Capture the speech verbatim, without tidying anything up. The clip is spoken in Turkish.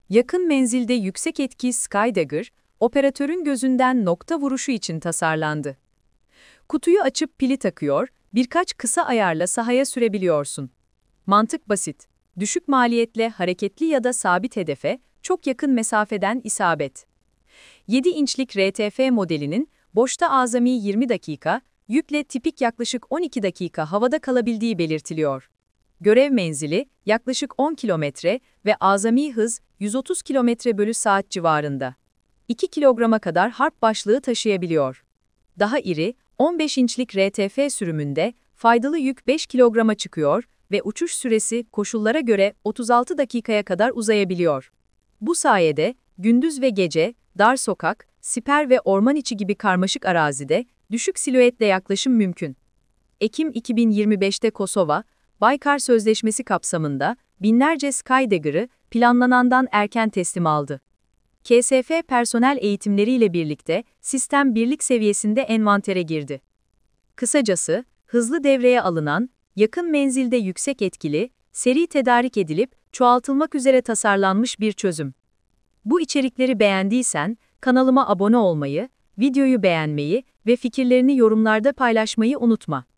Yakın menzilde yüksek etki Skydagger, operatörün gözünden nokta vuruşu için tasarlandı. Kutuyu açıp pili takıyor, birkaç kısa ayarla sahaya sürebiliyorsun. Mantık basit. Düşük maliyetle hareketli ya da sabit hedefe, çok yakın mesafeden isabet. yedi inçlik R T F modelinin boşta azami yirmi dakika, yükle tipik yaklaşık on iki dakika havada kalabildiği belirtiliyor. Görev menzili yaklaşık on kilometre ve azami hız yüz otuz kilometre bölü saat civarında. iki kilograma kadar harp başlığı taşıyabiliyor. Daha iri, on beş inçlik R T F sürümünde faydalı yük beş kilograma çıkıyor ve uçuş süresi koşullara göre otuz altı dakikaya kadar uzayabiliyor. Bu sayede gündüz ve gece, dar sokak, siper ve orman içi gibi karmaşık arazide düşük silüetle yaklaşım mümkün. Ekim iki bin yirmi beşte Kosova, Baykar Sözleşmesi kapsamında binlerce Skydagger'ı planlanandan erken teslim aldı. K S F personel eğitimleriyle birlikte sistem birlik seviyesinde envantere girdi. Kısacası, hızlı devreye alınan, yakın menzilde yüksek etkili, seri tedarik edilip çoğaltılmak üzere tasarlanmış bir çözüm. Bu içerikleri beğendiysen, kanalıma abone olmayı, videoyu beğenmeyi ve fikirlerini yorumlarda paylaşmayı unutma.